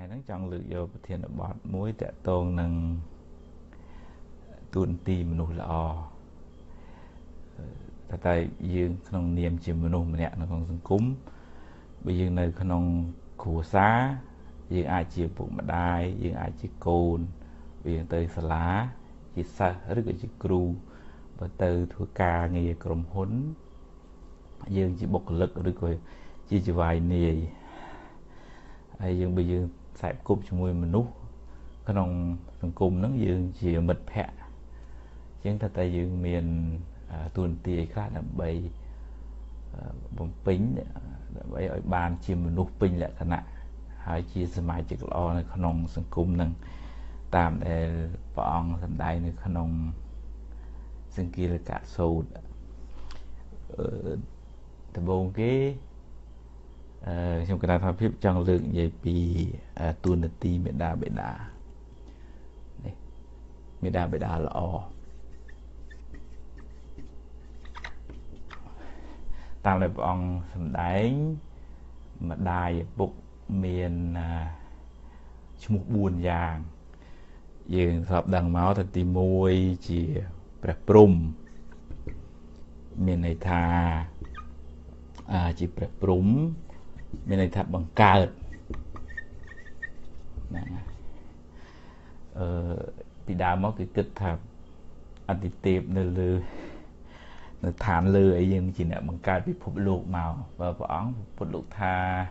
ហ្នឹងចង់លើកយកប្រធានបទមួយតាក់ទងនឹងទួនាទីមនុស្សល្អតែយើងក្នុងនាមជាមនុស្សម្នាក់នៅក្នុងសង្គមបើយើងនៅក្នុងគ្រួសារយើងអាចជាពុកម្ដាយយើងអាចជាកូនយើងទៅសាលាជាសិស្សឬក៏ជាគ្រូបើទៅធ្វើការងារក្រុមហ៊ុនយើងជាបុគ្គលិកឬក៏ជាចៅហ្វាយនាយហើយយើងបើយើងខ្សែគប់ជាមួយមនុស្សក្នុងសង្គមហ្នឹងយើងជាមិត្តភក្តិអញ្ចឹងតែយើងមានទួនាទីអីខ្លះដើម្បីបំពេញដើម្បីឲ្យបានជាមនុស្សពេញលក្ខណៈហើយជាសមាជិកល្អនៅក្នុងសង្គមហ្នឹងតាមដែលព្រះអង្គសម្ដែងនៅក្នុងសង្គីលកសូត្រដំបូងគេខ្ញុំគណៈថាភាពចង់លើកនិយាយពីទួនាទីមេដាបេដានេះមេដាបេដាល្អតាមដែលព្រះអង្គសម្ដែងម្ដាយឪពុកមានឈ្មោះ4យ៉ាងយើងធ្លាប់ដឹងមកតែទី1ជាព្រះព្រំមានន័យថាជាព្រះព្រំមានន័យថាបង្កើតណាពីដើមមកគឺគិតថាអតិទេពនៅលើនៅឋានលើអីយើងជាអ្នកបង្កើតពិភពលោកមកបើព្រះអង្គពុទ្ធលោកថា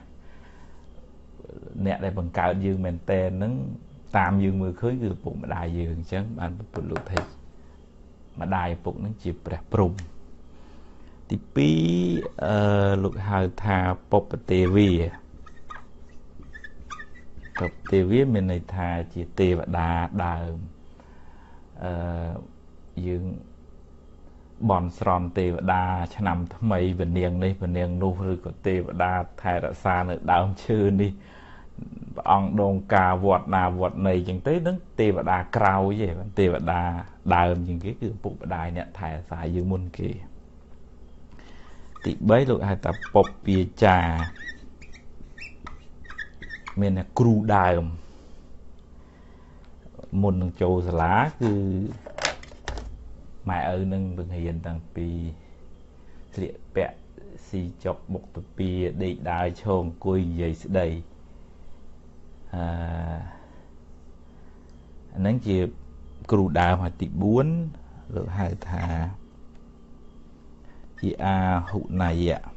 អ្នកដែលបង្កើតយើងមែនតែនហ្នឹងតាមយើងមើលឃើញគឺឪពុកម្ដាយយើងអញ្ចឹងបានពុទ្ធលោកថាម្ដាយឪពុកហ្នឹងជាព្រះព្រំទី2លោកហៅថាពុព្វទេវាពុព្វទេវាមានន័យថាជាទេវតាដើមយើងបន់ស្រន់ទេវតាឆ្នាំថ្មីពនាងនេះពនាងនោះឬក៏ទេវតាថែរក្សានៅដើមឈើនេះព្រះអង្គដងការវត្តណាវត្តណីអញ្ចឹងទៅនឹងទេវតាក្រោយឯងទេវតាដើមជាងគេគឺឪពុកម្ដាយអ្នកថែរក្សាយើងមុនគេទី3លោកហៅថាពុព្វាចារ្យមានតែគ្រូដើមមុននឹងចូលសាលាគឺម៉ែឪនឹងបង្រៀនតាំងពីស្លៀកពាក់ស៊ីចុកមុខពពាដេកដើរឈរអង្គុយនិយាយស្ដីអាហ្នឹងជាគ្រូដើមហើយទី4លោកហៅថាជាអាហុណាយៈ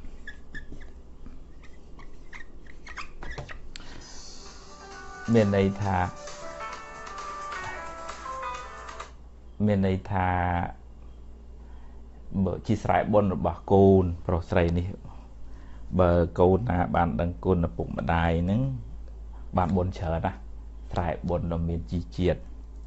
មានន័យថាបើជាស្រែបុណ្យរបស់កូនប្រុសស្រីនេះបើកូនណាបានដឹងគុណឪពុកម្ដាយហ្នឹងបានបុណ្យច្រើនណាស្រែបុណ្យដ៏មានជីជាតិ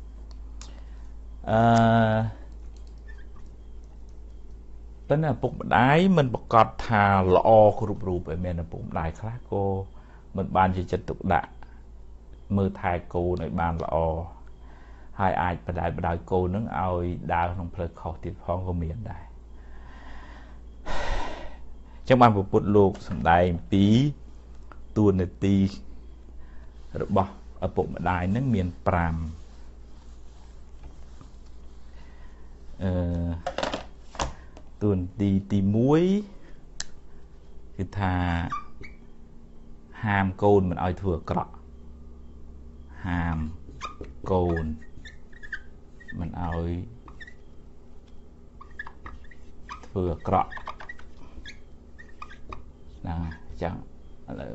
ប៉ុន្តែឪពុកម្ដាយមិនប្រកាសថាល្អគ្រប់រូបឯមានឪពុកម្ដាយខ្លះក៏មិនបានជាចិត្តទុកដាក់មើលថែកូនឲ្យបានល្អហើយអាចបដិបដោយកូននឹងឲ្យដើរក្នុងផ្លូវខុសទៀតផងក៏មានដែរអញ្ចឹងបានពុទ្ធលោកសម្ដែងពីទួនាទីរបស់ឪពុកម្ដាយនឹងមាន5ទួនាទីទី1គឺថាហាមកូនមិនឲ្យធ្វើអាក្រក់ហាមកូនមិនឲ្យធ្វើអាក្រក់ណាចឹងឥឡូវ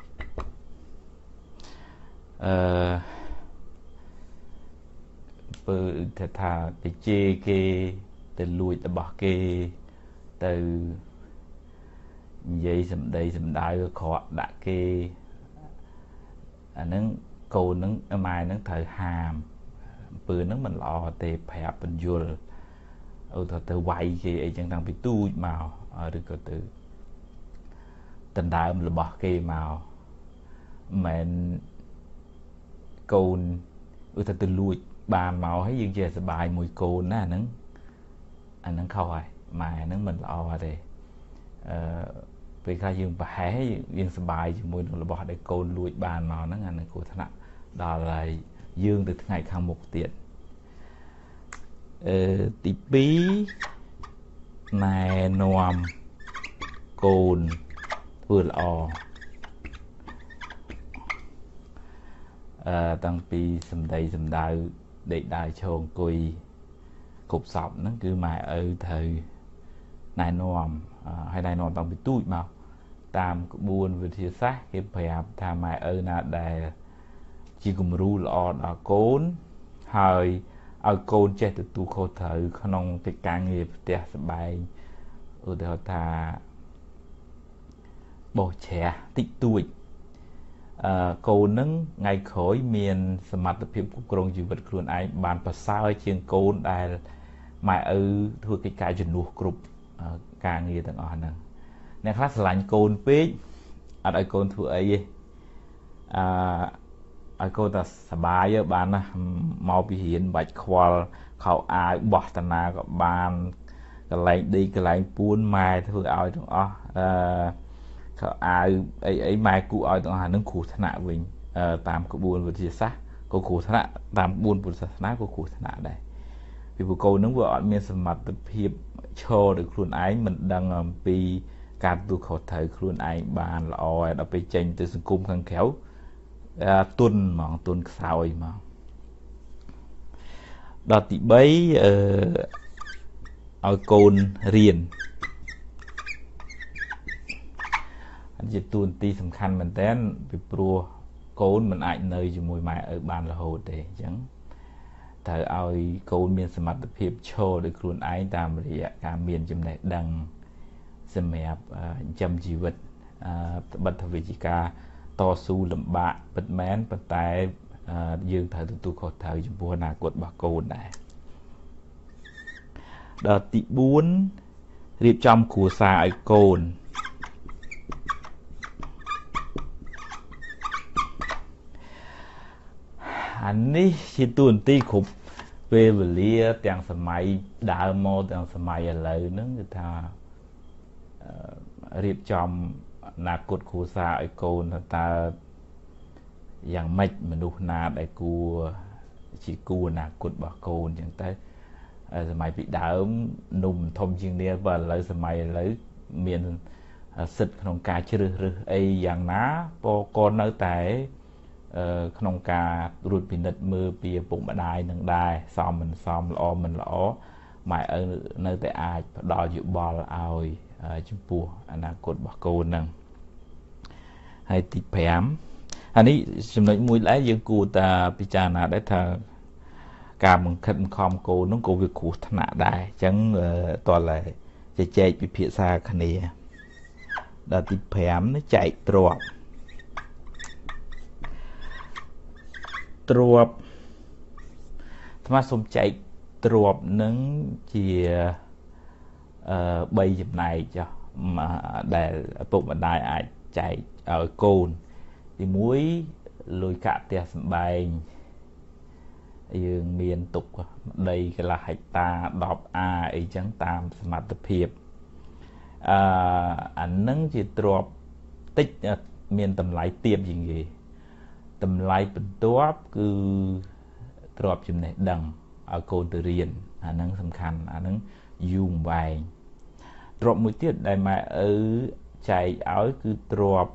បើថាទៅជេរគេទៅលួចរបស់គេទៅនិយាយសម្ដីសម្ដៅក្រក់ដាក់គេអាហ្នឹងកូនហ្នឹងម៉ែហ្នឹងត្រូវហាមអំពើហ្នឹងមិនល្អទេប្រាប់បញ្យល់អូទៅវាយគេអីចឹងតាំងពីទូចមកឬក៏ទៅដណ្ដើមរបស់គេមកមិនកូនឧទាហរណ៍ទៅលួចបានមកហើយយើងចេះសប្បាយមួយកូនណាអាហ្នឹងខុសហើយម៉ែហ្នឹងមិនល្អទេពេលខ្លះយើងប្រហែលយើងសប្បាយជាមួយនឹងរបស់ដែលកូនលួចបានមកហ្នឹងអានឹងគ្រោះថ្នាក់ដល់ហើយយើងទៅថ្ងៃខាងមុខទៀតទី2ណែនាំកូនធ្វើល្អតាំងពីសម្ដីសម្ដៅដេកដើរឈរអង្គុយគប់សពហ្នឹងគឺម៉ែឪត្រូវណែនាំហើយណែនាំតាំងពីទូចមកតាមក្បួនវិទ្យាសាស្ត្រគេប្រាប់ថាម៉ែឪណាដែលជាគំរូល្អដល់កូនហើយឲ្យកូនចេះទទួលខុសត្រូវក្នុងកិច្ចការងារផ្ទះសម្បែងឧទាហរណ៍ថាបោះជ្រះតិចតួចកូននឹងថ្ងៃក្រោយមានសមត្ថភាពគ្រប់គ្រងជីវិតខ្លួនឯងបានប្រសើរជាងកូនដែលម៉ែឪធ្វើកិច្ចការជំនួសគ្រប់ការងារទាំងអស់ហ្នឹងអ្នកខ្លះស្រឡាញ់កូនពេកអត់ឲ្យកូនធ្វើអីទេឲ្យកូនតែសប្បាយបានណាមកពីរៀនបាច់ខ្វល់ខោអាវបោះតាណាក៏បានកន្លែងដេកកន្លែងពួនម៉ែធ្វើឲ្យទាំងអស់ខោអាវអីម៉ែគូឲ្យទាំងអស់ហ្នឹងគ្រោះថ្នាក់វិញតាមក្បួនវិទ្យាសាស្ត្រក៏គ្រោះថ្នាក់តាមក្បួនពុទ្ធសាសនាក៏គ្រោះថ្នាក់ដែរពីព្រោះកូនហ្នឹងវាអត់មានសមត្ថភាពឈរដោយខ្លួនឯងមិនដឹងអំពីការទទួលខុសត្រូវខ្លួនឯងបានល្អហើយដល់ពេលចេញទៅសង្គមខាងក្រៅទុនហ្មងទុនខ្សោយហ្មងដល់ទី3ឲ្យកូនរៀនជាតួនាទីសំខាន់មែនតើពីព្រោះកូនមិនអាចនៅជាមួយម៉ែឪបានរហូតទេអញ្ចឹងត្រូវឲ្យកូនមានសមត្ថភាពឈរដោយខ្លួនឯងតាមរយៈការមានចំណេះដឹងសម្រាប់ចិញ្ចឹមជីវិតបិទវិជ្ជាការតស៊ូលំបាកពិតមែនប៉ុន្តែយើងត្រូវទទួលខុសត្រូវចំពោះអនាគតរបស់កូនដែរដល់ទី4រៀបចំគ្រួសារឲ្យកូនអានេះជាតួនាទីគ្រប់ពេលវេលាទាំងសម័យដើមមកទាំងសម័យឥឡូវហ្នឹងគឺថារៀបចំអនាគតគ្រួសារឲ្យកូនតើយ៉ាងម៉េចមនុស្សណាដែលគួរជាគូអនាគតរបស់កូនអញ្ចឹងទៅសម័យពីដើមនំធំជាងនេះបើឥឡូវសម័យឥឡូវមានសិទ្ធិក្នុងការជ្រើសរើសអីយ៉ាងណាក៏នៅតែក្នុងការត្រួតពិនិត្យមើលពីឪពុកម្ដាយនឹងដែរសមមិនសមល្អមិនល្អម៉ែឪនៅតែអាចផ្ដល់យោបល់ឲ្យចំពោះអនាគតរបស់កូនហ្នឹងហើយទី5អានេះចំណុចមួយដែរយើងគួរតែពិចារណាដែរថាការបង្ខិតបង្ខំកូនហ្នឹងក៏វាគ្រោះថ្នាក់ដែរអញ្ចឹងតើជជែកពិភាក្សាគ្នាដល់ទី5នេះចែកទ្រព្យស្មាសូមចែកទ្រព្យនឹងជា3ចំណែកចុះដែលឪពុកម្ដាយអាចចែកឲ្យកូនទី1លុយកាក់ផ្ទះសម្បែងយើងមានទុកដីកន្លះហិកតា10អាអីចឹងតាមសមត្ថភាពអានឹងជាទ្រព្យតិចមានតម្លៃទាបជាងគេតម្លៃបន្ទាប់គឺទ្រព្យចំណេះដឹងឲ្យកូនទៅរៀនអានឹងសំខាន់អានឹងយូរវែងទ្រព្យមួយទៀតដែលម៉ែឪចែកឲ្យគឺទ្រព្យ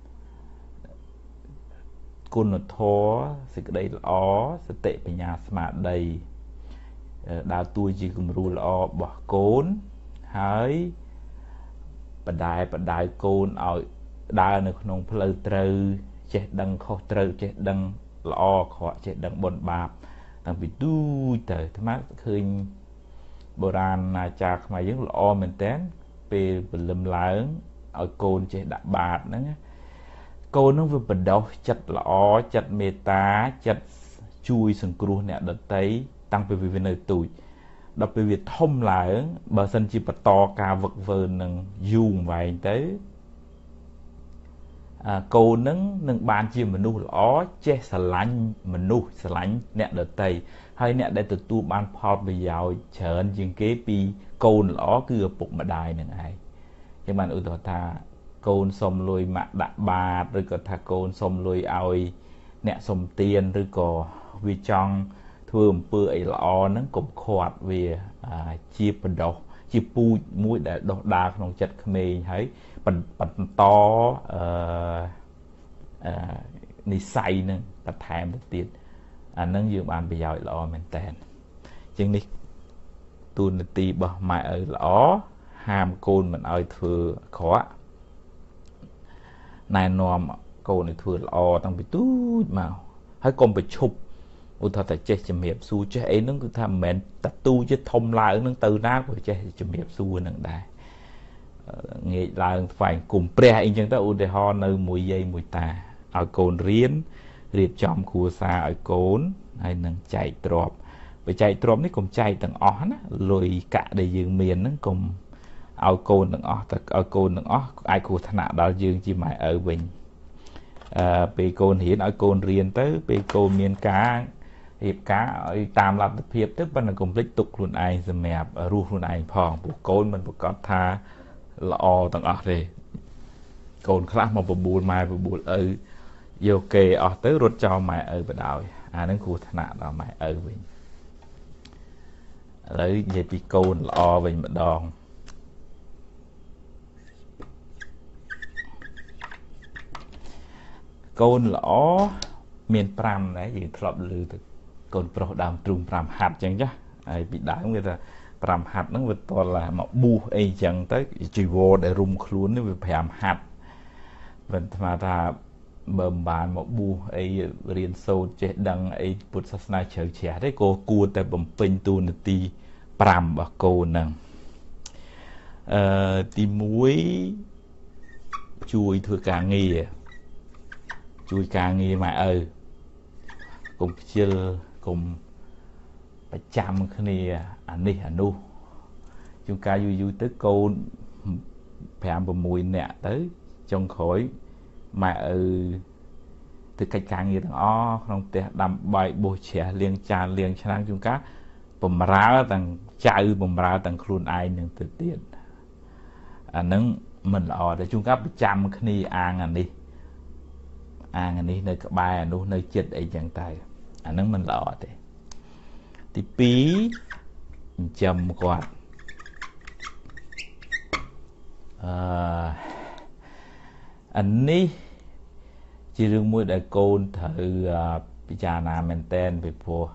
គុណធម៌សេចក្តីល្អសតិបញ្ញាស្មារតីដើរតួជាគំរូល្អរបស់កូនហើយបដាយកូនឲ្យដើរនៅក្នុងផ្លូវត្រូវចេះដឹងខុសត្រូវចេះដឹងល្អអាក្រក់ចេះដឹងបុណ្យបាបតាំងពីទូចទៅអាត្មាឃើញបុរាណអាចារ្យខ្មែរយើងល្អមែនតើពេលព្រលឹមឡើងឲ្យកូនចេះដាក់បាតហ្នឹងកូននឹងវាបដោះចិត្តល្អចិត្តមេត្តាចិត្តជួយសង្គ្រោះអ្នកដទៃតាំងពីវានៅទូចដល់ពេលវាធំឡើងបើសិនជាបន្តការវឹកវើនឹងយូរវែងទៅកូននឹងបានជាមនុស្សល្អចេះស្រឡាញ់មនុស្សស្រឡាញ់អ្នកដទៃហើយអ្នកដែលទទួលបានផលប្រយោជន៍ច្រើនជាងគេពីកូនល្អគឺឪពុកម្ដាយនឹងឯងចឹងបានឧទាហរណ៍ថា côn xôm lùi mạ đạ bà rồi có thà côn xôm lùi oi nẹ xôm tiền rồi có vì trong thường bưởi lọ nó cũng khoát về chia phần đầu chia pu mũi để đo đa trong chất khmer thấy phần phần to ní say nè bật thèm được tiền nâng dương bàn bây giờ lọ mình tèn chừng đi tuần tì bờ mày ở lõ hàm côn mình ơi thừa khó này nòm côn này thừa lõ tăng bị tút màu hãy còn bị chụp ủa thật chết chìm hiệp su chứ ấy nó cứ tham mến tập tu chứ thông lại nó từ ra của chết chìm hiệp su nâng đài nghĩ là phải cùng pre anh chẳng ta ủa để ho nơi mùi dây mùi tà ở côn riêng riệp trong khu xa ở côn hay nâng chạy trọp bởi chạy trộm này cũng chạy tầng ó lùi cả để dương miền nó cùng ao côn tầng ó ao côn tầng ó ai cụ thân nào đó dương chỉ mãi ở bình bị côn hiến ở côn riêng tới bị côn miền cá hiệp cá ở tam làm tập hiệp tức bên là cùng lích tục luôn ai rồi mẹ ru luôn ai phòng buộc côn mình buộc có tha lọ tầng ó thì côn khác mà buồn mai buồn ở vô kề ở tới rút cho mày ở bên đảo nó cụ thân nào đó mày ở bình lấy về bị côn lọ về một đòn côn lõ miền pram đấy gì thọp lư từ côn pro đàm trung pram hạt chẳng chứ ai bị đá người ta pram hạt nó vượt to là mà bu ấy chẳng tới chỉ vô để rung luôn nó bị phèm hạt mình mà ta bơm bàn một bu ấy riêng sâu chế đăng ấy bút sát na chờ trẻ đấy cô cua tại bầm pin tu nè ti pram và cô nè ti muối chui thừa cả nghề chui cả nghề mà cùng chill cùng phải chăm cái này anh đi anh nu chúng ta vui tới cô phải bầm mùi nè tới trong khỏi mà từ cách càng như thằng o không thể đâm bài bồi trẻ liền tràn liền sang chúng cá bầm ráo thằng chạy bầm ráo thằng khuôn ai nhưng từ tiền nâng mình là để chúng cá bị chăm cái này ăn đi nơi các bài nơi chết ấy chẳng tay nâng mình là thì pí chầm quạt anh ní chỉ riêng mỗi đại côn thử bị trà na men ten về phù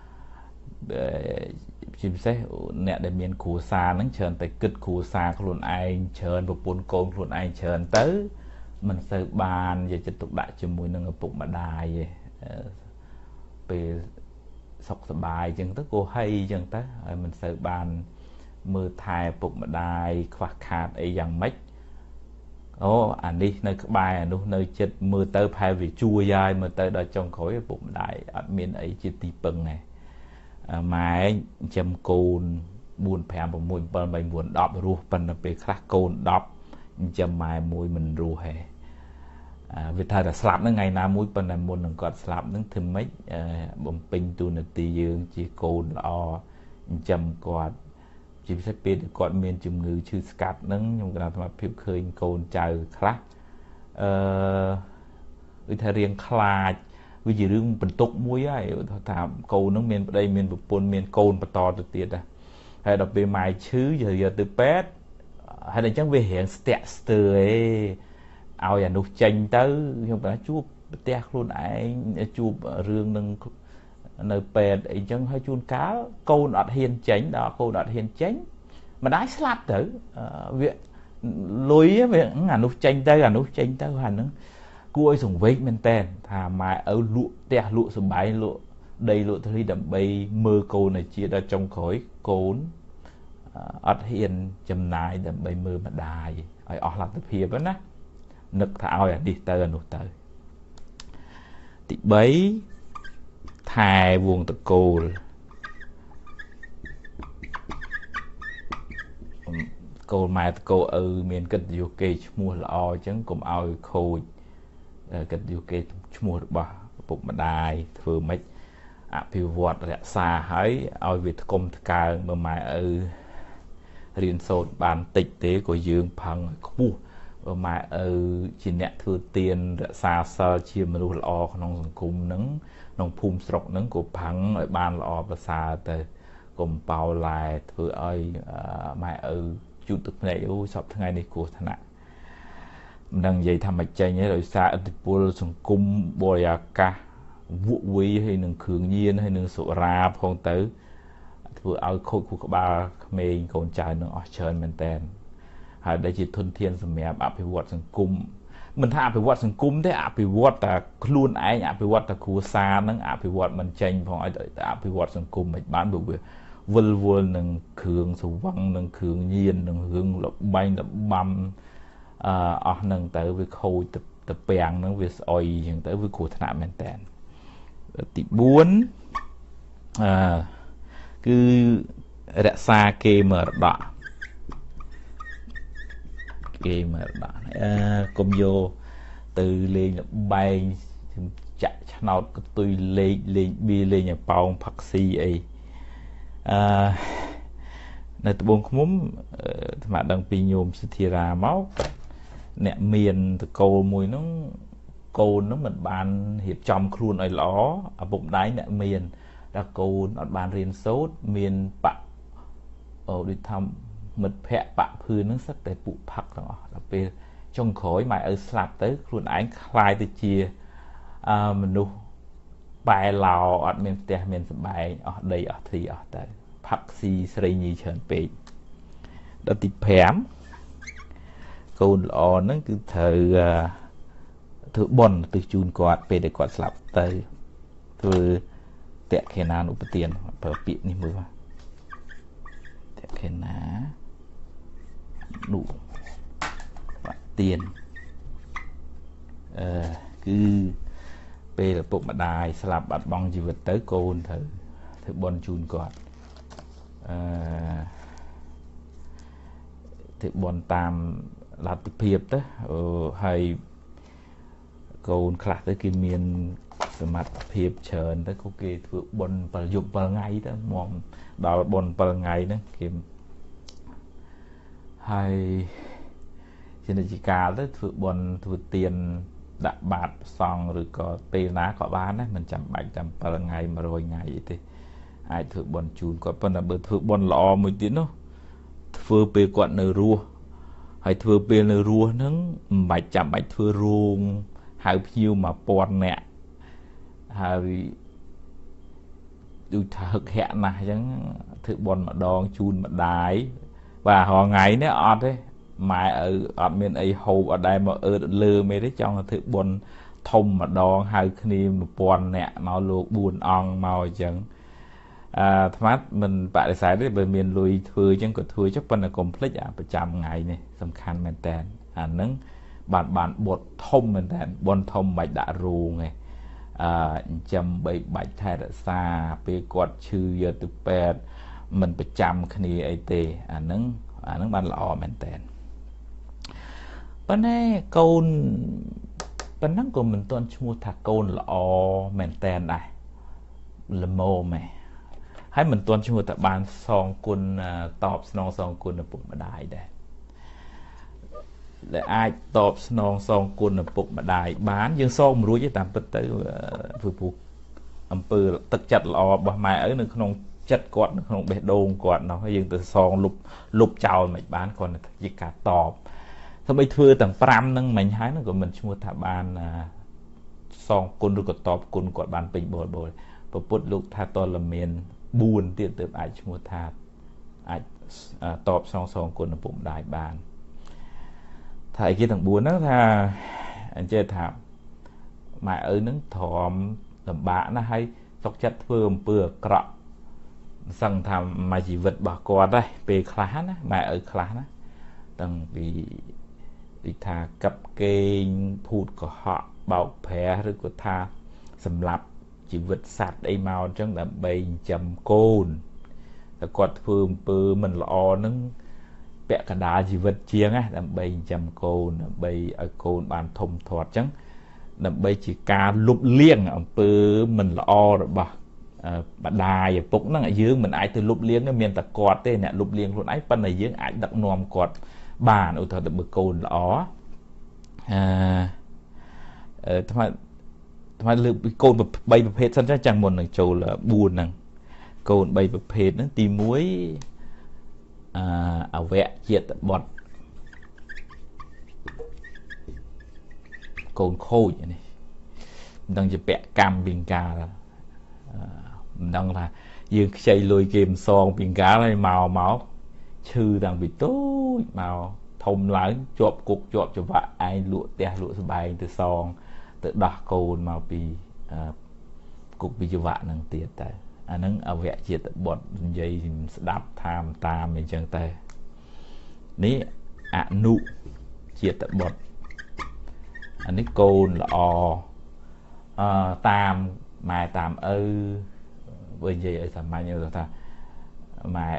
chim sẻ nè để miền khu xa nắng chờn tại kịch khu xa luôn ai chờn một bốn côn luôn ai chờn tới mình sợ bàn về trực tục đại cho mùi nâng ở bụng mà đài về sọc bài chẳng tới cô hay chẳng tới mình sợ bàn mưa thai bụng mà đài khoác khát ấy dạng mấy anh đi nơi các bài nơi chết mưa tới phải vì chua dai mưa tới đó trong khối bụng đại ở miền ấy chỉ tì bừng này mà châm côn buồn phèm một mùi bần mình buồn đọp ru bần là về khác côn đọp châm mai mùi mình ru hè vì thời là slap nó ngày nào mùi bần là muốn đừng còn slap nó thêm mấy bông pin tu nè tì dương chỉ côn lo châm quạt chỉ sẽ biết còn miền chùm ngư chư scat nâng nhưng mà mà phiêu khơi côn chờ khác thời riêng khai vì gì riêng bình tục muối ấy thảm côn nó miền đây miền bột bồn miền côn và to được tiền à hay đọc về mai chứ giờ từ pet hay là chẳng về hiện stepster ấy ao nhà nục chanh tới nhưng mà chụp tẹt luôn anh chụp riêng nâng nơi bè ấy chẳng hay chun cá câu nọt hiền chánh đó câu nọt hiền chánh mà đái slap tử việc lối về ngàn nút chanh tới hành nó cua dùng vết men ten thà mà ở lụa tẹt lụa sầm bái lụa đây lụa thì đậm bay mơ câu này chia ra trong khối cốn ắt hiền chầm nái đậm bay mơ mà đài ở làm tập hiệp đó nè nực thảo đi tới nút tới thì bấy thai vuông tật cô cô mai cô miền kịch vô kê mua lò chẳng cùng ao khôi kịch vô kê mua được bà bụng mà đài vừa mấy phiêu vọt rẽ xa hãy ao việt công ca mà mai riêng sốt bàn tịch tế của dương phẳng khu mà chỉ nẹt thừa tiền xa xa chia mà luôn lo trong sòng cung nứng nông phum sọc nứng của phẳng ở ban lo và xa tới cùng bao lại thừa ơi mà chủ tịch này u sắp tháng ngày này của thằng ạ đang dây tham mạch chạy nhé rồi xa ở bộ sòng cung bồi ca vụ quý hay nâng khương nhiên hay nâng sổ ra phong tới thừa ơi khôi của các bà mình còn chạy nâng ở chơi mình tên hay đây chỉ thuần thiên sầm mẹ áp về vật sòng cung mình thà về vật sòng cung thế áp về vật là luôn ai áp về vật là khu xa nâng áp về vật mình tranh phong ai đợi áp về vật sòng cung mình bán bự vul vul nâng khương sổ văng nâng khương nhiên nâng hương lập banh lập băm nâng tới với khôi tập bèn nâng với oi hiện tới với cụ thạ mình tên tỷ 4 cứ đã xa kê mở đỏ kê mở đỏ công vô từ lên bay chạy nào tôi lên bi lên nhà bao phật si ấy nơi tôi buông không muốn mà đang pi nhôm sự thì ra máu nè miền từ cầu mùi nó mình bàn hiệp trong khuôn ở ló ở bụng đáy nè miền đã cầu nó bàn riêng sốt miền bạc ở đi thăm mật phẹ bạc phư nó rất để bụ phật đó đặc biệt trong khối mà ở sạp tới khuôn ánh khai từ chia mình nu bài lào ở miền tây miền bài ở đây ở thì ở tại phật si sri nhi trần pê đó thì phèm câu lò nó cứ thời thứ bon từ chun quạt về để quạt sạp tới từ tẹt khe ná nụ tiền bờ biển như mưa tẹt khe ná nụ tiền cứ về là bộ mặt đài sạp bát bong chỉ vật tới côn thử bon chun quạt thử bon tam là tập hiệp đó hay côn khạc tới kim miền mặt hiệp chờn tới có cái thứ bon và dục vào ngày đó mong đó bon vào ngày đó kim hay trên đây chỉ cả tới thứ bon thứ tiền đã bạt xong rồi có tê ná có bán đấy mình chăm bạch chăm vào ngày mà rồi ngày thì ai thứ bon chun có phần là bữa thứ bon lò một tiếng đó vừa về quận nơi rùa hay vừa về nơi rùa nó bạch chăm bạch vừa ruộng hai phiêu mà bòn nè hay được thực hiện mà chẳng thử bòn mà đòn chun mà đái và họ ngày đấy ọt đấy mà ở miền ấy hầu ở đây mà ở lơ mấy đấy trong thử bòn thông mà đòn hai khi mà bòn nè màu luộc buồn ong màu chẳng thắc mình bạn xài đấy bởi miền lùi thừa chẳng có thừa chắc phần là complex à ประจำ ngày này สำคัญ មែនតើ ហ្នឹង bạn bột thông mình thành bon thông bạch đã rù này chăm bảy bạch thay đã xa về quạt chư giờ từ pet mình phải chăm khi ấy tê nâng ban lọ mình tên bên này câu bên năng của mình toàn mua thạc câu lọ mình tên này là mô mày hay mình toàn mua thạc ban song quân tọp song quân là bụng mà đại đây để ai tọp nong song quân là bụng mà đại bán dương song mà với tạm bật tới vừa buộc âm pư tật chặt lò bà mẹ ở nơi không chặt quạt không bể đôn quạt nó hay dương từ song lục chào mày bán còn chỉ cả tọp thôi bây thưa tầng pram nâng mình hái nó của mình mua thả ban song quân được tọp quân quạt ban bình bồi bồi và bút lục tha to là miền buồn tiền từ ai mua thả ai tọp song quân là bụng đại bàn thầy kia thằng buồn đó tha anh chơi thảm mà ở nắng thòm tầm bạ nó hay sọc chất phơm bừa cọ sang thầm mà chỉ vật bà con đây về khá nó mà ở khá nó đằng vì thà cặp kê phụt của họ bảo phé rồi của tha sầm lạp chỉ vật sạt đây màu trong là bầy chầm côn là quạt phơm bừa mình lo nắng bẹ cả đá chỉ vật chiếng á làm bầy chầm côn bầy ở côn bàn thông thoát chẳng làm bầy chỉ ca lục liêng ở pư mình là o rồi bà đài bụng nó ở dưới mình ai từ lục liêng nó miền ta quạt tên nè lục liêng luôn ấy phần này dưới ai đặt nòm quạt bàn ở thời được bực côn là ó ថ្មលើកពីកូន3ប្រភេទសិនចឹងមុននឹងចូល4ហ្នឹងកូន3ប្រភេទហ្នឹងទី1អវៈជាតិបុត្រកូនខូចនេះមិនដឹងជាពាក់កម្មពីកាលមិនដឹងថាយើងខ្ចីលុយគេមិនសងពីកាលហើយមកឈឺតាំងពីតូចមកធំឡើងជាប់គុកជាប់ច្បាក់ឯងលក់ផ្ទះលក់ស្បែងទៅសងទៅដោះកូនមកពីគុកវិជ្ជាហ្នឹងទៀតតែអាហ្នឹងអវៈជាតិបុត្រនិយាយស្ដាប់តាមអញ្ចឹងតែនេះអនុជាតិបុត្រអានេះកូនល្អតាមម៉ែតាមឪបើនិយាយឲ្យសាមញ្ញទៅថាម៉ែ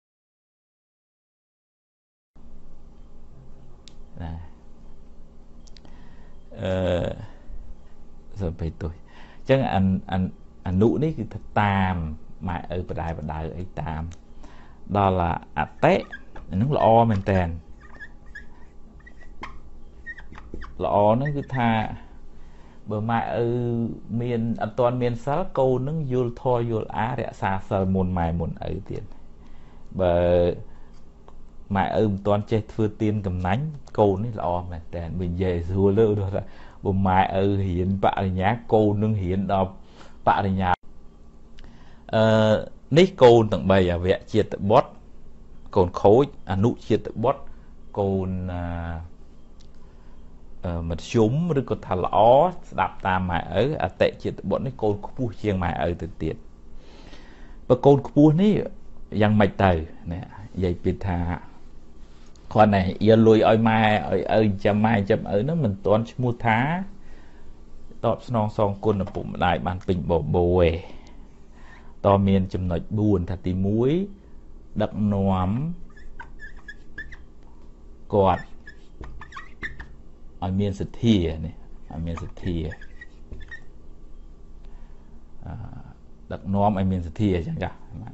សពេទុយអញ្ចឹងអនុនេះគឺថាតាមម៉ែឪបដាយអីតាមដល់អតិហ្នឹងល្អមែនតើល្អហ្នឹងគឺថាបើម៉ែឪមានអត់ទាន់មានសិលកូននឹងយល់ធម៌យល់អារក្សាសិលមុនម៉ែមុនឪទៀតបើម៉ែឪមិនទាន់ចេះធ្វើទានកំណាញ់កូននេះល្អមែនតើបើនិយាយស្រួលលើថាបើម៉ែឪរៀនបរិញ្ញាកូននឹងរៀនដល់បរិញ្ញានេះកូនទាំង3អវៈជាតិបុត្រកូនខូចអនុជាតិបុត្រកូនមធ្យមឬក៏ថាល្អស្ដាប់តាមម៉ែឪអតិជាតិបុត្រនេះកូនខ្ពស់ជាងម៉ែឪទៅទៀតបើកូនខ្ពស់នេះយ៉ាងម៉េចទៅនិយាយពីថាគាត់ណែយកលុយឲ្យម៉ែឲ្យឪចាំម៉ែចាំឪហ្នឹងមិនទាន់ឈ្មោះថាតបស្នងសងគុណឪពុកម្ដាយបានពេញបបោឯតមានចំណុច4ថាទី1ដឹកនាំគាត់ឲ្យមានសទ្ធានេះឲ្យមានសទ្ធាដឹកនាំឲ្យមានសទ្ធាអញ្ចឹងចា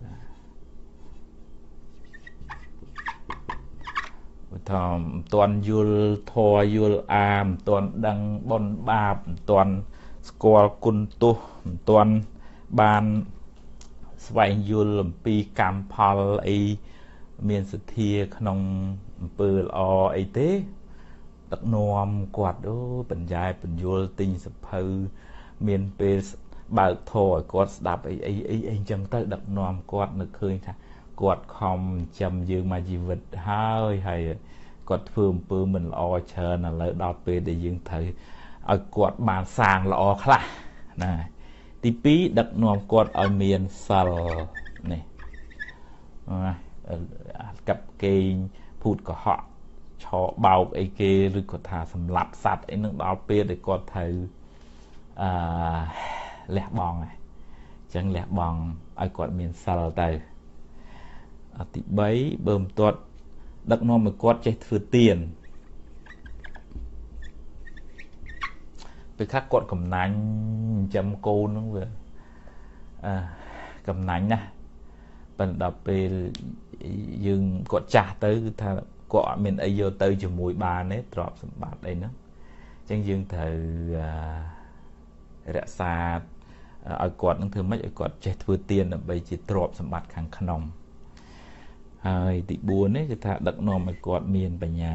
បើថាមិនទាន់យល់ធម៌យល់អាមិនទាន់ដឹងបុណ្យបាបមិនទាន់ស្គាល់គុណទោសមិនទាន់បានស្វែងយល់អំពីកម្មផលអីមានសទ្ធាក្នុងអំពើល្អអីទេដឹកនាំគាត់បញ្ញែបញ្យលទិញសភៅមានពេលបើកធរឲ្យគាត់ស្ដាប់អីអញ្ចឹងទៅដឹកនាំគាត់នឹកឃើញថាគាត់ខំចាំយើងមកជីវិតហើយគាត់ធ្វើអំពើមិនល្អច្រើនឥឡូវដល់ពេលដែលយើងត្រូវឲ្យគាត់បានសាងល្អខ្លះណាទី2ដឹកនាំគាត់ឲ្យមានសិលនេះកាប់កេងភូតកុហកឆោបោកអីគេឬក៏ថាសម្លាប់សត្វអីនឹងដល់ពេលដែលគាត់ត្រូវលះបង់អញ្ចឹងលះបង់ឲ្យគាត់មានសិលទៅទី3បើមិនទាត់ដឹកនាំឲ្យគាត់ចេះធ្វើទានពេលខ្លះគាត់កំណាញ់ចាំកូនហ្នឹងវាកំណាញ់ណាប៉ុន្តែដល់ពេលយើងគាត់ចាស់ទៅគឺថាគាត់អត់មានអីយកទៅជាមួយបានទេទ្រព្យសម្បត្តិអីហ្នឹងអញ្ចឹងយើងត្រូវរក្សាឲ្យគាត់នឹងធ្វើម៉េចឲ្យគាត់ចេះធ្វើទានដើម្បីជាទ្រព្យសម្បត្តិខាងក្នុងហើយទី4នេះគឺថាដឹកនាំឲ្យគាត់មានបញ្ញា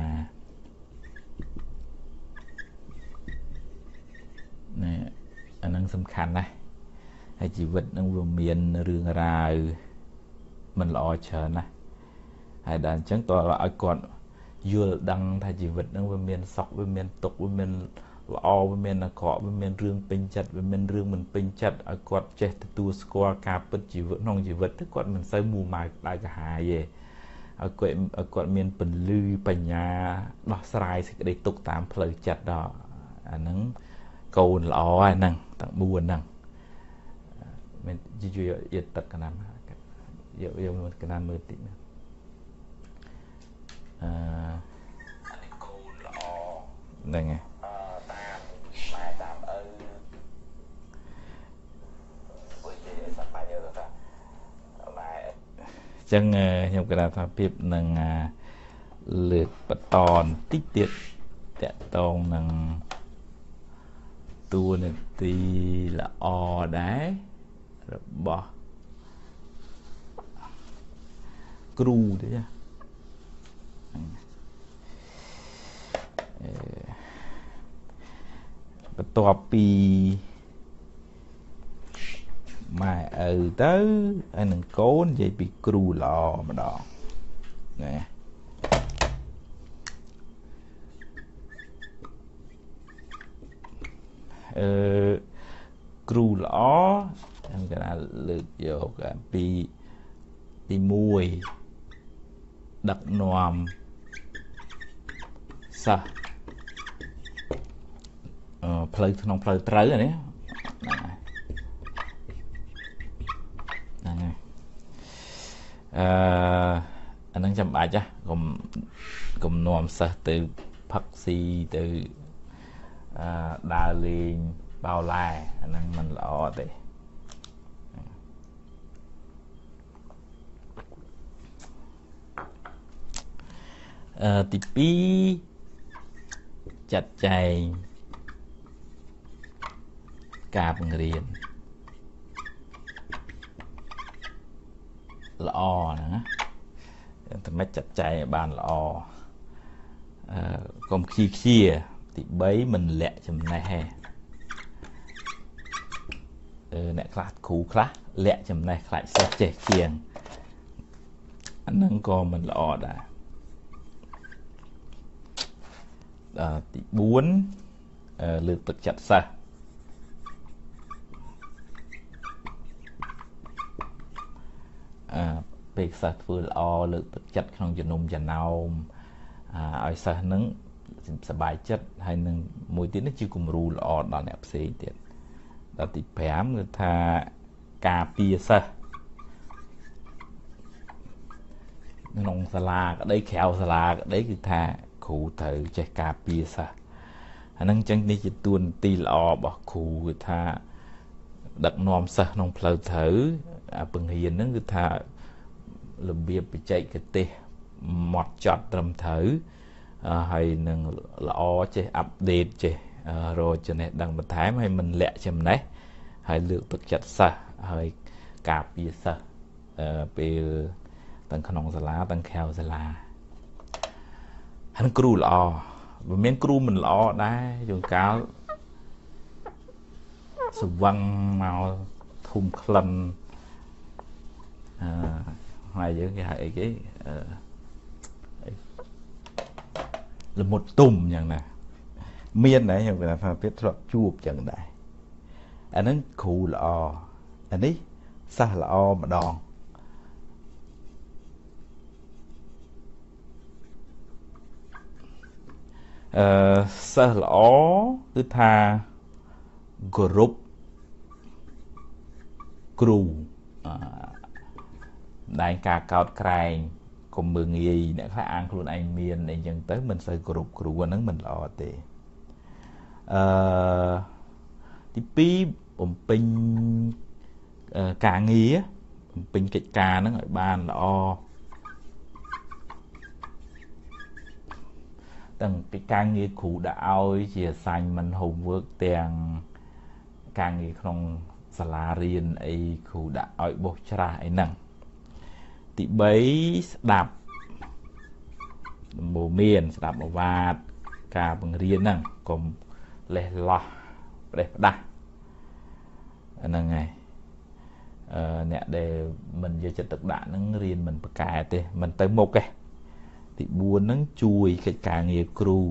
នេះអានឹងសំខាន់ណាស់ហើយជីវិតនឹងវាមានរឿងរ៉ាវមិនល្អច្រើនណាស់ហើយដល់អញ្ចឹងតើឲ្យគាត់យល់ដឹងថាជីវិតនឹងវាមានសុខវាមានទុក្ខវាមានល្អវាមានអាក្រក់វាមានរឿងពេញចិត្តវាមានរឿងមិនពេញចិត្តឲ្យគាត់ចេះទទួលស្គាល់ការពិតជីវិតក្នុងជីវិតទៅគាត់មិនសូវមួម៉ៅក្តៅក្រហាយទេឲ្យគាត់មានពន្លឺបញ្ញាដោះស្រាយសេចក្តីទុក្ខតាមផ្លូវចិត្តដល់អាហ្នឹងកូនល្អហ្នឹងទាំង4ហ្នឹងមានយកទឹកកណាំយកមួយកណាំមើលតិចណាអានេះកូនល្អហ្នឹងហើយតាមម៉ែតាមឪបើនិយាយសាមញ្ញទៅថាម៉ែអញ្ចឹងខ្ញុំគិតថាភាពនឹងលើកបន្តបន្តិចទៀត tẹt tông nằng tua này tí là o đá rồi bỏ cru đấy nha tọa pi mà ở tới anh đừng cố vậy bị cru lò mà đỏ nè cru lõ anh cái nào lượt vô cả pi pi mùi đặc nòm sa plei nông plei trớ rồi đấy anh đang chăm bài chứ cùng nòm sa từ phật si từ đà liền bao la anh đang mình lọ thì tí pi chặt chày cà bằng riêng lọ nữa thì mấy chặt chày bàn lọ còn khi kia thì bấy mình lẹ chùm này hè nè khát cú khá lẹ chùm này lại sẽ trẻ khiền anh nâng co mình lọ đã thì 4 lượtទឹកចិត្តសិស្សពេលសិស្សធ្វើល្អលើកទឹកចិត្តក្នុងជំនុំចំណោមឲ្យសិស្សនឹងសប្បាយចិត្តហើយនឹងមួយទៀតនេះជាគំរូល្អដល់អ្នកផ្សេងទៀតដល់ទី 5 គឺថាការពារសិស្សក្នុងសាលាក្តីក្រៅសាលាក្តីគឺថាគ្រូត្រូវចេះការពារសិស្សអាហ្នឹងចឹងនេះជាតួនាទីល្អរបស់គ្រូគឺថាដឹកនាំសិស្សក្នុងផ្លូវត្រូវបង្រៀនហ្នឹងគឺថារបៀបបច្ចេកទេសម៉ត់ចត់ត្រឹមត្រូវហើយនឹងល្អចេះអាប់ដេតចេះរកចំណេះដឹងបន្ថែមហើយមិនលាក់ចំណេះហើយលើកទឹកចិត្តសិស្សហើយការពារសិស្សពេលទាំងក្នុងសាលាទាំងក្រៅសាលាហើយគ្រូល្អមិនមានគ្រូមិនល្អដែរជួនកាលស្វឹងមកធុំក្លិនហើយយើងគេហៅអីគេល្មុតទុំយ៉ាងណាមានដែរខ្ញុំគេថាពាក្យធ្លាប់ជួបចឹងដែរអាហ្នឹងគ្រូល្អអានេះសិស្សល្អម្ដងសិស្សល្អគឺថាគោរពគ្រូដែលការកោតក្រែងកុំមើងងាយអ្នកខ្លះអាងខ្លួនឯងមានអីចឹងទៅមិនសូវគោរពគ្រូហ្នឹងមិនល្អទេទី2បំពេញការងារបំពេញកិច្ចការហ្នឹងឲ្យបានល្អទាំងកិច្ចការងារគ្រូដាក់ឲ្យជា assignment homework ទាំងការងារក្នុងសាលារៀនអីគ្រូដាក់ឲ្យបោះច្រាសអីហ្នឹងទី3ស្ដាប់ដំបូន្មានស្ដាប់អវាទការបង្រៀនហ្នឹងកុំលេះលោះផ្ដេសផ្ដាស់អាហ្នឹងហើយអ្នកដែលមិនយកចិត្តទុកដាក់ហ្នឹងរៀនមិនប្រកែទេមិនទៅមុខទេទី4ហ្នឹងជួយកិច្ចការងារគ្រូ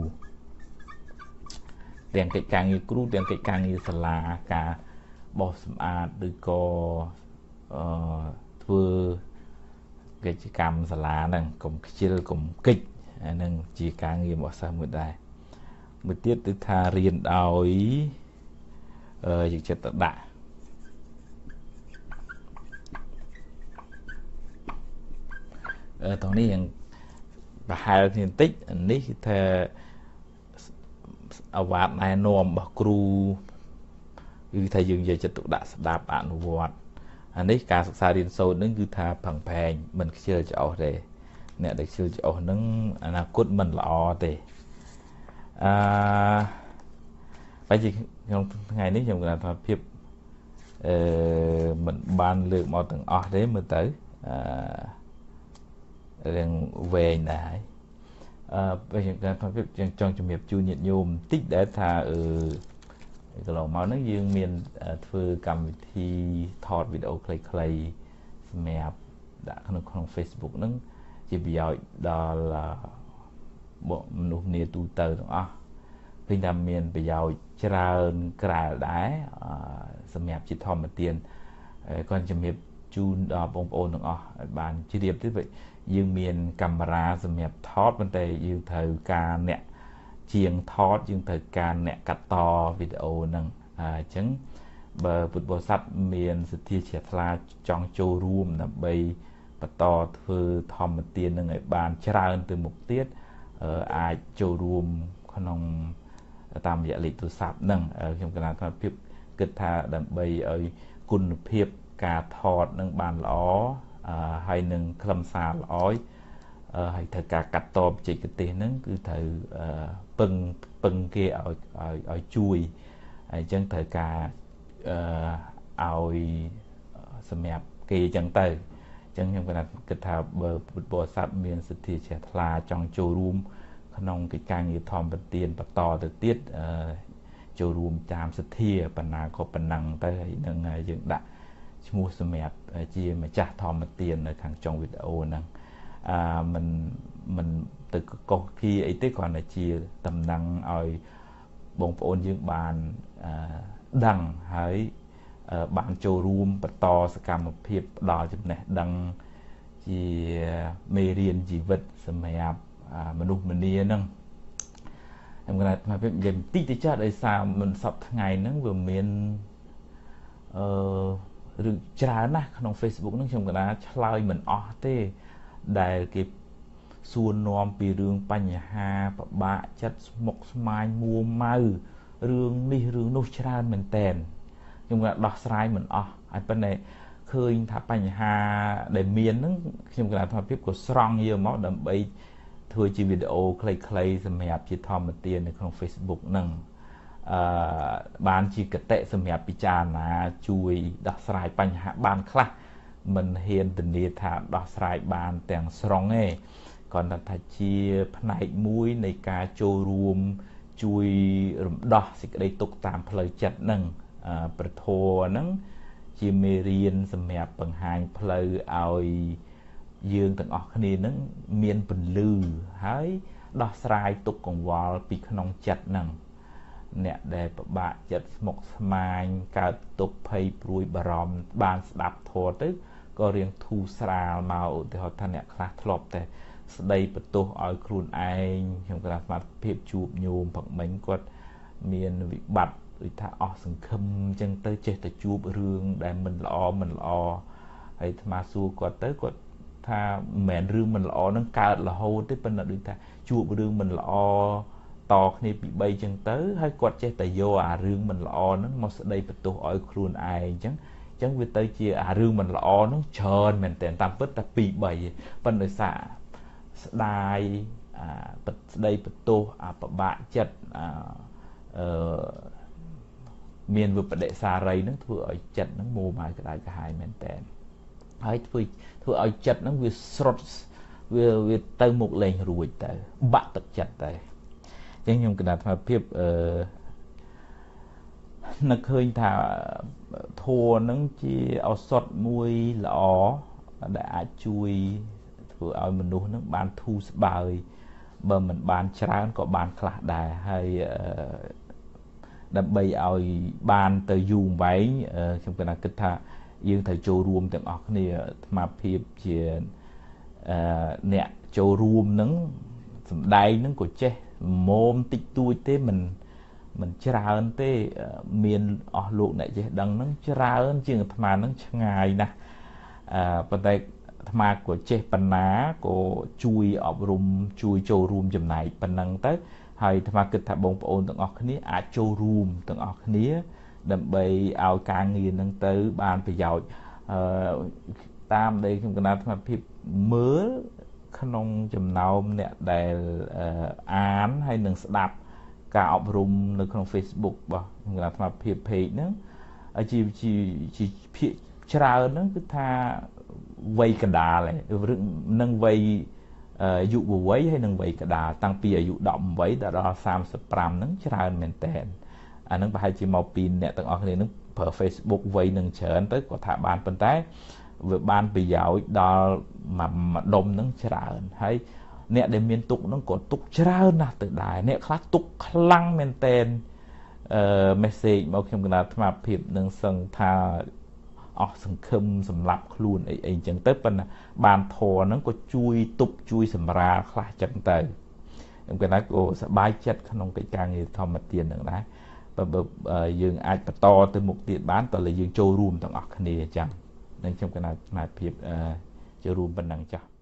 ទាំងកិច្ចការងារគ្រូទាំងកិច្ចការងារសាលាការបោសសម្អាតឬក៏ធ្វើកិច្ចកម្មសាលាហ្នឹងកុំខ្ជិលកុំកិច្ចអាហ្នឹងជាការងាររបស់សិស្សមួយដែរមួយទៀតគឺថារៀនដោយយកចិត្តទុកដាក់តោះនេះយ៉ាងប្រហែលគ្នាបន្តិចនេះគឺថាអវាទណែនាំរបស់គ្រូគឺថាយើងយកចិត្តទុកដាក់ស្ដាប់អនុវត្តអានេះការសិក្សារៀនសូត្រនឹងគឺថាផឹងផែងមិនខ្ជិលច្រអូសទេអ្នកដែលខ្ជិលច្រអូសនឹងអនាគតមិនល្អទេ bây giờ trong ngàyนี้ខ្ញុំគាត់ថាភាពមិនបានលើកមកទាំងអស់ទេមើលទៅរឿងវែងដែរbây giờគាត់ថាភាពចង់ជំរាបជូនញាតិញោមបន្តិចដែលថាកន្លងមកហ្នឹងយើងមានធ្វើកម្មវិធីថតវីដេអូខ្លីៗសម្រាប់ដាក់ក្នុង Facebook ហ្នឹងជាប្រយោជន៍ដល់មនុស្សនាទូទៅទាំងអស់ឃើញថាមានប្រយោជន៍ច្រើនក្រែលដែរសម្រាប់ជាធម្មទានគាត់ជំរាបជូនដល់បងប្អូនទាំងអស់ឲ្យបានជ្រាបទៅយើងមានកាមេរ៉ាសម្រាប់ថតប៉ុន្តែយើងត្រូវការអ្នកជាងថតយើងត្រូវការអ្នកកាត់តវីដេអូហ្នឹងអញ្ចឹងបើពុទ្ធបរិស័ទមានសទ្ធាជ្រះថ្លាចង់ចូលរួមដើម្បីបន្តធ្វើធម្មទាននឹងឲ្យបានច្រើនទៅមុខទៀតអាចចូលរួមក្នុងតាមរយៈលេខទូរស័ព្ទហ្នឹងខ្ញុំគណៈភាពគិតថាដើម្បីឲ្យគុណភាពការថតនឹងបានល្អហើយនឹងខ្លឹមសារល្អហើយត្រូវការកាត់តបបច្ចេកទេសហ្នឹងគឺត្រូវពឹងគេឲ្យជួយហើយអញ្ចឹងត្រូវការឲ្យសម្រាប់គេអញ្ចឹងទៅអញ្ចឹងខ្ញុំគិតថាបើពុទ្ធបរិស័ទមានសទ្ធាជ្រះថ្លាចង់ចូលរួមក្នុងកិច្ចការងារធម្មទានបន្តទៅទៀតចូលរួមតាមសទ្ធាបណ្ណាក៏ប៉ុណ្ណឹងទៅហើយនឹងយើងដាក់ឈ្មោះសម្រាប់ជាម្ចាស់ធម្មទាននៅខាងចុងវីដេអូហ្នឹងមិនទៅកុសគីអីទេគ្រាន់តែជាតំណែងឲ្យបងប្អូនយើងបានដឹងហើយបានចូលរួមបន្តសកម្មភាពផ្ដល់ចំណេះដឹងជាមេរៀនជីវិតសម្រាប់មនុស្សម្នាហ្នឹងខ្ញុំគាត់ថានិយាយបន្តិចទៅចាស់ដោយសារមិនសពថ្ងៃហ្នឹងវាមានរឿងច្រើនណាស់ក្នុង Facebook ហ្នឹងខ្ញុំគាត់ថាឆ្លើយមិនអស់ទេដែលគេសួរនាំពីរឿងបញ្ហាពិបាកចិត្តស្មុគស្មាញមួម៉ៅរឿងនេះរឿងនោះច្រើនមែនតែនខ្ញុំគាត់ដោះស្រាយមិនអស់ហើយប៉ុន្តែឃើញថាបញ្ហាដែលមានហ្នឹងខ្ញុំគាត់ថាភាពក៏ស្រង់យកមកដើម្បីធ្វើជាវីដេអូខ្លីៗសម្រាប់ជាធម្មទាននៅក្នុង Facebook ហ្នឹងបានជាគតិសម្រាប់ពិចារណាជួយដោះស្រាយបញ្ហាបានខ្លះមិនហ៊ានធានាថាដោះស្រាយបានទាំងស្រុងទេគ្រាន់តែថាជាផ្នែកមួយនៃការចូលរួមជួយរំដោះសេចក្តីទុក្ខតាមផ្លូវចិត្តហ្នឹងប្រធរហ្នឹងជាមេរៀនសម្រាប់បង្ហាញផ្លូវឲ្យយើងទាំងអស់គ្នានឹងមានពន្លឺហើយដោះស្រាយទុក្ខកង្វល់ពីក្នុងចិត្តហ្នឹងអ្នកដែលពិបាកចិត្តស្មុគស្មាញកើតទុក្ខភ័យព្រួយបារម្ភបានស្ដាប់ធម៌ទៅក៏រៀងធូរស្រាលមកឧទាហរណ៍ថាអ្នកខ្លះធ្លាប់តែស្ដីបន្ទោសឲ្យខ្លួនឯងខ្ញុំគាត់ស្មារតីភាពជួបញោមផឹកមិញគាត់មានវិបត្តិដូចថាអស់សង្ឃឹមអញ្ចឹងទៅចេះតែជួបរឿងដែលមិនល្អហើយអាត្មាសួរគាត់ទៅគាត់ថាមិនមែនរឿងមិនល្អនឹងកើតរហូតទេប៉ុន្តែដូចថាជួបរឿងមិនល្អតគ្នាពី3ចឹងទៅហើយគាត់ចេះតែយកអារឿងមិនល្អហ្នឹងមកស្ដីបន្ទោសឲ្យខ្លួនឯងអញ្ចឹងវាទៅជាអារឿងមិនល្អហ្នឹងច្រើនមែនតើតាមពិតតែ2 3ប៉ុន្តែដោយសារស្ដាយស្ដីបន្ទោសពិបាកចិត្តមានវិបដិសារីហ្នឹងធ្វើឲ្យចិត្តហ្នឹងមោម៉ៅក្តៅក្រហាយមែនតើហើយធ្វើឲ្យចិត្តហ្នឹងវាស្រុតវាទៅមុខលេងរួចទៅបាក់ទឹកចិត្តទៅអញ្ចឹងខ្ញុំគណៈថាភាពនឹកឃើញថាធัวហ្នឹងជាឱសថមួយល្អដែលអាចជួយធ្វើឲ្យមនុស្សហ្នឹងបានធូរស្បើយបើមិនបានច្រើនក៏បានខ្លះដែរហើយដើម្បីឲ្យបានទៅយូរវែងខ្ញុំគិតថាយើងត្រូវចូលរួមទាំងអស់គ្នាអាត្មាភាពជាអ្នកចូលរួមហ្នឹងសម្ដែងហ្នឹងក៏ចេះមុំតិចតួចទេមិនច្រើនទេមានអស់លោកអ្នកចេះដឹងហ្នឹងច្រើនជាងអាត្មាហ្នឹងឆ្ងាយណាស់ប៉ុន្តែអាត្មាក៏ចេះបណ្ណាក៏ជួយអប់រំជួយចូលរួមចំណែកប៉ុណ្ណឹងទៅហើយអាត្មាគិតថាបងប្អូនទាំងអស់គ្នាអាចចូលរួមទាំងអស់គ្នាដើម្បីឲ្យការងារហ្នឹងទៅបានប្រយោជន៍តាមដែលខ្ញុំកណាត់អាត្មាភាពមើលក្នុងចំណោមអ្នកដែលអានហើយនឹងស្ដាប់ការអប់រំនៅក្នុង Facebook របស់គណៈអាត្មាភាព page ហ្នឹងជាភាគច្រើនហ្នឹងគឺថាវ័យកណ្ដាលនឹងវ័យយុវវ័យហើយនឹងវ័យកណ្ដាលតាំងពីអាយុ18ដល់35ហ្នឹងច្រើនមែនតើអាហ្នឹងប្រហែលជាមកពីអ្នកទាំងអស់គ្នានឹងប្រើ Facebook វ័យនឹងច្រើនទៅគាត់ថាបានប៉ុន្តែវាបានប្រយោជន៍ដល់មួយដុំហ្នឹងច្រើនហើយអ្នកដែលមានទុកហ្នឹងក៏ទុកច្រើនណាស់ទៅដែរអ្នកខ្លះទុកខ្លាំងមែនតើmessage មកខ្ញុំគណៈអាត្មាភាពនឹងសឹងថាអស់សង្ឃឹមសម្រាប់ខ្លួនអីអញ្ចឹងទៅប៉ុន្តែបានធរហ្នឹងក៏ជួយទប់ជួយសម្រាលខ្លះចឹងទៅខ្ញុំគណៈក៏សប្បាយចិត្តក្នុងកិច្ចការងារធម្មទានហ្នឹងដែរបើយើងអាចបន្តទៅមុខទៀតបានតើយើងចូលរួមទាំងអស់គ្នាចឹងនឹងខ្ញុំគណៈអាត្មាភាពចូលរួមប៉ុណ្ណឹងចាស់